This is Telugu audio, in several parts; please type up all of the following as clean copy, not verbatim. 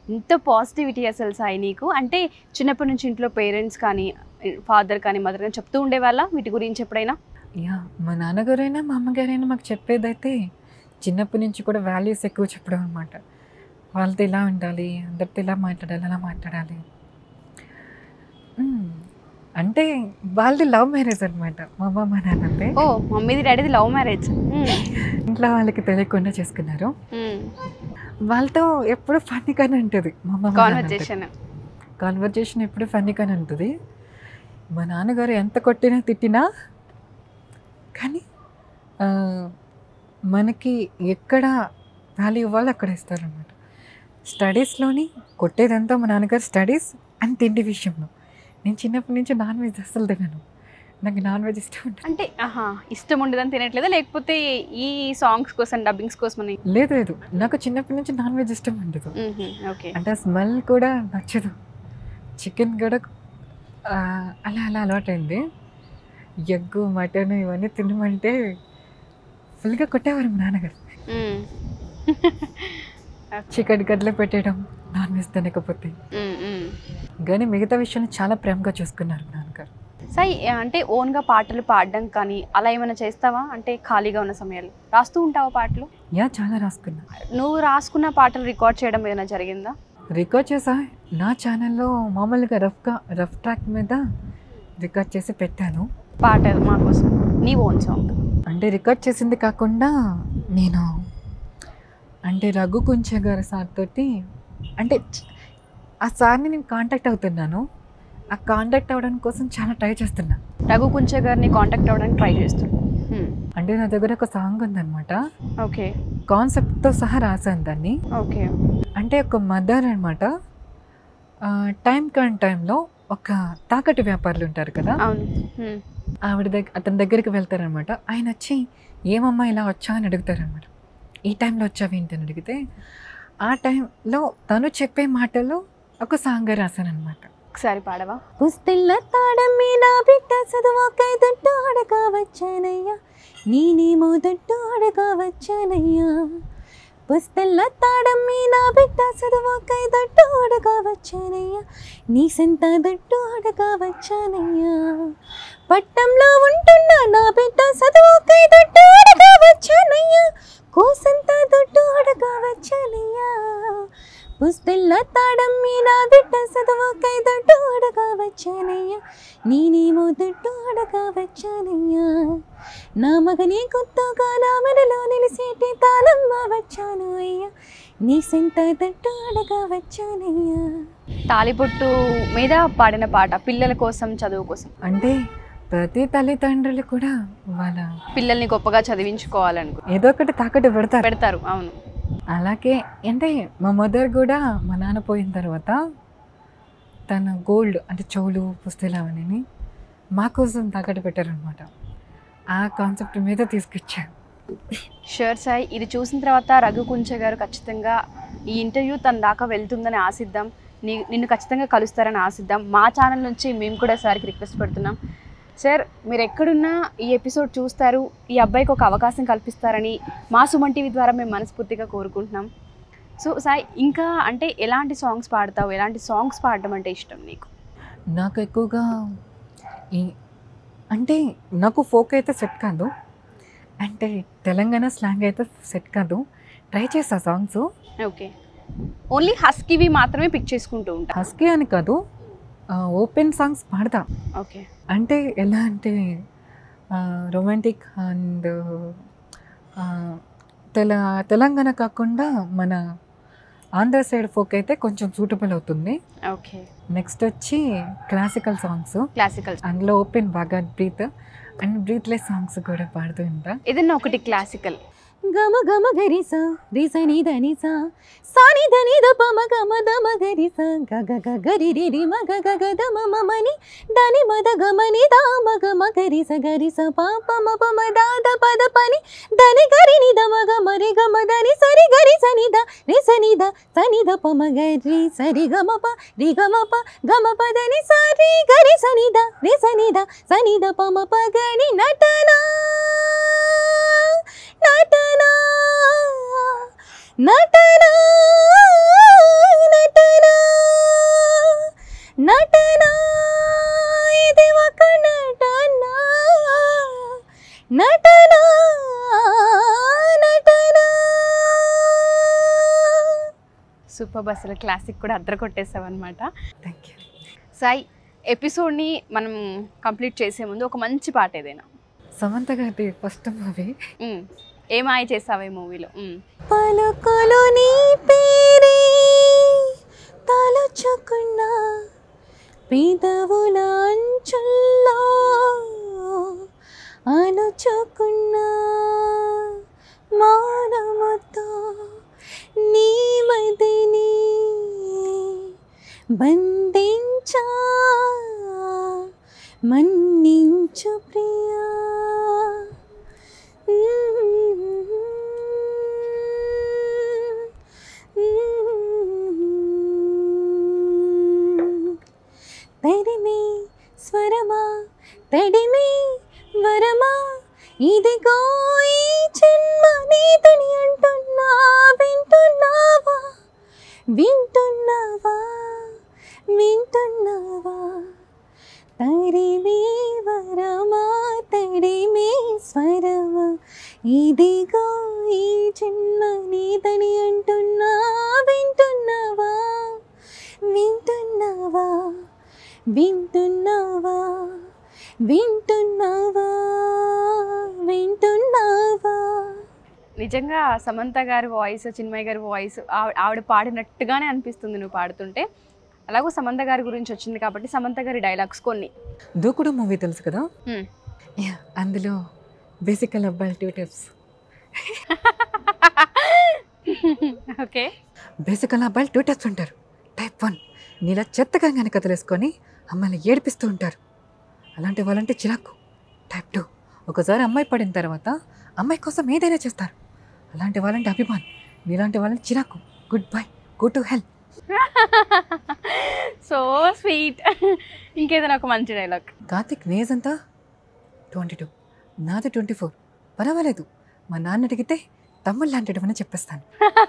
ఇంత పాజిటివిటీ అసలు సాయి నీకు. అంటే చిన్నప్పటి నుంచి ఇంట్లో పేరెంట్స్ కానీ, ఫాదర్ కానీ, మదర్ కానీ చెప్తూ ఉండేవాళ్ళా వీటి గురించి ఎప్పుడైనా? యాహ్! మా నాన్నగారైనా, మా అమ్మగారైనా మాకు చెప్పేదైతే చిన్నప్పటి నుంచి కూడా వాల్యూస్ ఎక్కువ చెప్పడం అనమాట. వాళ్ళతో ఇలా ఉండాలి, అందరితో ఇలా మాట్లాడాలి, అలా మాట్లాడాలి. అంటే వాళ్ళది లవ్ మ్యారేజ్ అనమాట. మా అమ్మ, మా నాన్నది. ఓ మమ్మీది డాడీది లవ్ మ్యారేజ్. ఇంట్లో వాళ్ళకి తెలియకుండా చేసుకున్నారు. వాళ్ళతో ఎప్పుడు ఫన్నీగానే ఉంటుంది మా అమ్మ, కాన్వర్జేషన్ ఎప్పుడు ఫన్నీగానే ఉంటుంది. మా నాన్నగారు ఎంత కొట్టినా తిట్టినా కానీ మనకి ఎక్కడ వాల్యూ ఇవ్వాలో అక్కడ ఇస్తారనమాట. స్టడీస్లోని కొట్టేదంతా మా నాన్నగారు స్టడీస్ అండ్ తిండి విషయంలో. నేను చిన్నప్పటి నుంచి నాన్ వెజ్ అస్సలు తినను. నాకు నాన్ వెజ్ ఇష్టం ఉంటుంది. అంటే ఇష్టం ఉండదని తినట్లేదా, లేకపోతే ఈ సాంగ్స్ కోసం డబ్బింగ్స్ కోసం? లేదు లేదు, నాకు చిన్నప్పటి నుంచి నాన్ వెజ్ ఇష్టం ఉండదు. ఓకే. అంటే స్మెల్ కూడా నచ్చదు. చికెన్ కూడా అలా అలా అలవాటైంది. ఎగ్గు మటన్ ఇవన్నీ తినమంటే ఫుల్గా కొట్టేవారు మా నాన్నగారు. చికెన్ గడ్డలో పెట్టడం నాన్ వెజ్ తినకపోతే. కానీ మిగతా విషయాన్ని చాలా ప్రేమగా చూసుకున్నారు నాన్నగారు. సాయి, అంటే ఓన్గా పాటలు పాడడం కానీ అలా ఏమైనా చేస్తావా? అంటే ఖాళీగా ఉన్న సమయాలు రాస్తూ ఉంటావా పాటలు? చాలా రాసుకున్నా. నువ్వు రాసుకున్న పాటలు రికార్డ్ చేయడం ఏదైనా జరిగిందా? రికార్డ్ చేసా. నా ఛానల్లో మామూలుగా రఫ్ ట్రాక్ మీద రికార్డ్ చేసి పెట్టాను. పాట మా కోసం, నీ ఓన్ సాంగ్. అంటే రికార్డ్ చేసింది కాకుండా నేను అంటే రఘు కుంచె గారి సార్ తోటి, అంటే ఆ సార్ని నేను కాంటాక్ట్ అవుతున్నాను. ఆ కాంటాక్ట్ అవ్వడానికి కోసం చాలా ట్రై చేస్తున్నా. రఘు కుంచె గారిని కాంటాక్ట్ అవ్వడానికి ట్రై చేస్తున్నా. అంటే నా దగ్గర ఒక సాంగ్ ఉందన్నమాట. ఓకే. కాన్సెప్ట్తో సహా రాశాను దాన్ని. ఓకే. అంటే ఒక మదర్ అనమాట, టైంలో ఒక తాకట్టు వ్యాపారులు ఉంటారు కదా, ఆవిడ అతని దగ్గరికి వెళ్తారనమాట. ఆయన వచ్చి ఏమమ్మా ఇలా వచ్చా అని అడుగుతారనమాట. ఈ టైంలో వచ్చావేంటి అని అడిగితే ఆ టైంలో తను చెప్పే మాటలు ఒక సాంగ్ రాశానమాట. ఒకసారి పాడవా? పుస్తెల్ల తాడం మీద బిడ్డ చదువుకై దొడ్డు అడగా వచ్చానయ్యా, నేనేమో దొడ్డు అడగా వచ్చానయ్యా. పుస్తెల్ల తాడం మీద బిడ్డ చదువుకై దొడ్డు అడగా వచ్చానయ్యా, నీ సంత దొడ్డు అడగా వచ్చానయ్యా. పట్టంలో ఉంటున్నా నా బిడ్డ చదువుకై దొడ్డు అడగా వచ్చానయ్యా, కోసంత దొడ్డు అడగా వచ్చానయ్యా. పుస్తెల్ల తాడం మీద బిడ్డ చదువుకై దొడ్డు అడగా వచ్చానయ్యా, నేనేమో దొడ్డు అడగా వచ్చానయ్యా. నా మగని కొత్తగా నా మెడలో నిలిసేటి తాళమ్మ వచ్చాను అయ్యా, నీ సంత దొడ్డు అడగా వచ్చానయ్యా. తాలిబొట్టు మీద పాడిన పాట పిల్లల కోసం, చదువు కోసం. అంటే ప్రతి తల్లిదండ్రులు కూడా వాళ్ళ పిల్లల్ని గొప్పగా చదివించుకోవాలనుకో ఏదో ఒకటి తాకట్టు పెడతారు. అవును. అలాగే అంటే మా మదర్ కూడా మా నాన్న పోయిన తర్వాత తన గోల్డ్ అంటే చెవులు, పుస్తలు అవన్నీ మా కోసం తాకట్టు పెట్టారనమాట. ఆ కాన్సెప్ట్ మీద తీసుకొచ్చాను. షూర్ సాయి, ఇది చూసిన తర్వాత రఘు కుంచె గారు ఖచ్చితంగా ఈ ఇంటర్వ్యూ తన దాకా వెళ్తుందని ఆశిద్దాం. నిన్ను ఖచ్చితంగా కలుస్తారని ఆశిద్దాం. మా ఛానల్ నుంచి మేము కూడా సార్కి రిక్వెస్ట్ పెడుతున్నాం. సార్, మీరు ఎక్కడున్నా ఈ ఎపిసోడ్ చూస్తారు, ఈ అబ్బాయికి ఒక అవకాశం కల్పిస్తారని మా సుమన్ టీవీ ద్వారా మేము మనస్ఫూర్తిగా కోరుకుంటున్నాం. సో సాయి, ఇంకా అంటే ఎలాంటి సాంగ్స్ పాడతావు? ఎలాంటి సాంగ్స్ పాడడం అంటే ఇష్టం నీకు? నాకు ఎక్కువగా అంటే నాకు ఫోక్ అయితే సెట్ కాదు, అంటే తెలంగాణ స్లాంగ్ అయితే సెట్ కాదు. ట్రై చేస్తా సాంగ్స్. ఓకే. ఓన్లీ హస్కీవి మాత్రమే పిక్ చేసుకుంటూ ఉంటా? హస్కీ అని కాదు, ఓపెన్ సాంగ్స్ పాడతా. ఓకే. అంటే ఎలా అంటే రొమాంటిక్ అండ్ తెలంగాణ కాకుండా మన ఆంధ్ర సైడ్ ఫోక్ అయితే కొంచెం సూటబుల్ అవుతుంది. ఓకే. నెక్స్ట్ వచ్చి క్లాసికల్ సాంగ్స్. అందులో ఓపెన్ బాగా బ్రీత్ అండ్ బ్రీత్లెస్ సాంగ్స్ కూడా పాడుతూ ఉంటా. ఏదన్నా ఒకటి క్లాసికల్. గమ గమ గరిసా రిసని ధనిసా సాని ధని ద పమ గమ దమ గరిసా గగ గ గరి రి రి మగ గగ దమ మమని దని మద గమని ద మగ మగరిస గరిస పాప మ పమ ద ద పద పని దని గరి ని ద మగ మరి గమ దని సరి గరి సని ద రి సని ద సని ద పమ గరి సరి గమ ప రి గమ ప గమ పదని సరి గరి సని ద రి సని ద సని ద పమ ప గని నటనా నటనా నటనా నటనా సూపర్ అసలు క్లాసిక్ కూడా అద్దరు కొట్టేసావు అనమాట. Thank you. సాయి, ఎపిసోడ్ని మనం కంప్లీట్ చేసే ముందు ఒక మంచి పాట ఏదైనా. సమంత గారి ఫస్ట్ మూవీ ఏ మాయ చేసావు ఈ మూవీలో? పలుకులు నీ పేరే తలుచుకున్నా పెదవుల అంచుల్లో అణుచుకున్నా మౌనముతో నీ మదిని బంధించా మన్నించు ప్రియా. తడిమే స్వరమా తడిమే వరమా ఇదిగో ఈ జన్మ నీదని అంటున్నా వింటున్నావా వింటున్నావా వింటున్నావా. తడిమే వరమా తడిమే స్వరమా ఇదిగో ఈ జన్మ నీదని అంటున్నా వింటున్నావా వింటున్నావా వింటున్నావా వింటున్నావా వింటున్నావా. నిజంగా సమంత గారి వాయిస్, చిన్మయ్య గారి వాయిస్ ఆవిడ పాడినట్టుగానే అనిపిస్తుంది నువ్వు పాడుతుంటే. అలాగూ సమంత గారి గురించి వచ్చింది కాబట్టి సమంత గారి డైలాగ్స్ కొన్ని. దూకుడు మూవీ తెలుసు కదా, అందులో బేసికల్ అబ్బాయిలు 2 టైప్స్. ఓకే, బేసికల్ అబ్బాయిలు 2 టైప్స్ ఉంటారు. టైప్ 1 నీలా చెత్తగా కానీ కథలేసుకొని అమ్మాయిని ఏడిపిస్తూ ఉంటారు, అలాంటి వాళ్ళంటే చిరాకు. టైప్ 2 ఒకసారి అమ్మాయి పడిన తర్వాత అమ్మాయి కోసం ఏదైనా చేస్తారు, అలాంటి వాళ్ళంటే అభిమాన్. నీలాంటి వాళ్ళని చిరాకు. Good bye, go to hell. So sweet. ఇంకేదైనా ఒక మంచి డైలాగ్. కార్తిక్ నేజ్ అంతా 22, నాది 24. పర్వాలేదు, మా నాన్న అడిగితే తమ్ముళ్ళు లాంటివని చెప్పేస్తాను.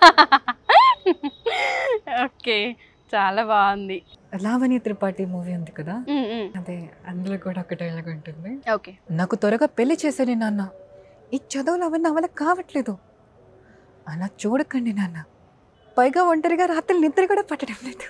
ఓకే, చాలా బాగుంది. లావణ్య త్రిపాఠి మూవీ ఉంది కదా, అదే అందులో కూడా ఒక డైలాగ్ ఉంటుంది. ఓకే, నాకు త్వరగా పెళ్లి చేసేది నాన్న, ఈ చదువులు అవన్నీ అవల కావట్లేదు. అలా చూడకండి నాన్న, పైగా ఒంటరిగా రాత్రి నిద్ర కూడా పట్టడం లేదు.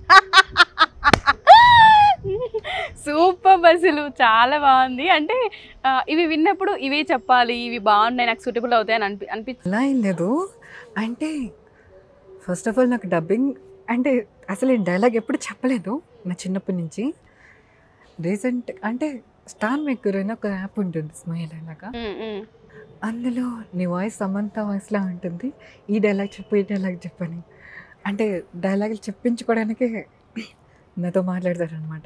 సూపర్ అసలు, చాలా బాగుంది. అంటే ఇవి విన్నప్పుడు ఇవే చెప్పాలి, ఇవి బాగున్నాయి, నాకు సూటబుల్ అవుతాయి అని అనిపించింది. అలా ఏం లేదు. అంటే ఫస్ట్ ఆఫ్ ఆల్ నాకు డబ్బింగ్ అంటే అసలు ఈ డైలాగ్ ఎప్పుడు చెప్పలేదు నా చిన్నప్పటి నుంచి. రీసెంట్ అంటే స్టార్ మేకర్ అని ఒక యాప్ ఉంటుంది, స్మైల్ అలాగా. అందులో నీ వాయిస్ సమంత వాయిస్లా ఉంటుంది, ఈ డైలాగ్ చెప్పు ఈ డైలాగ్ చెప్పని అంటే డైలాగులు చెప్పించుకోవడానికి నాతో మాట్లాడతారనమాట.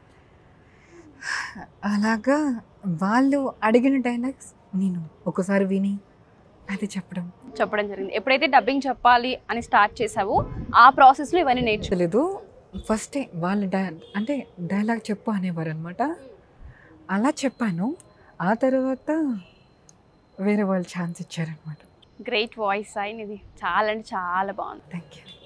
అలాగా వాళ్ళు అడిగిన డైలాగ్స్ నేను ఒక్కోసారి విని అది చెప్పడం జరిగింది. ఎప్పుడైతే డబ్బింగ్ చెప్పాలి అని స్టార్ట్ చేసావో ఆ ప్రాసెస్లో ఇవన్నీ నేర్చుకోలేదు. ఫస్టే వాళ్ళు అంటే డైలాగ్ చెప్పు అనేవారు అనమాట. అలా చెప్పాను, ఆ తర్వాత వేరే వాళ్ళు ఛాన్స్ ఇచ్చారనమాట. గ్రేట్ వాయిస్ సాయి, ఇది చాలా అంటే చాలా బాగుంది. Thank you.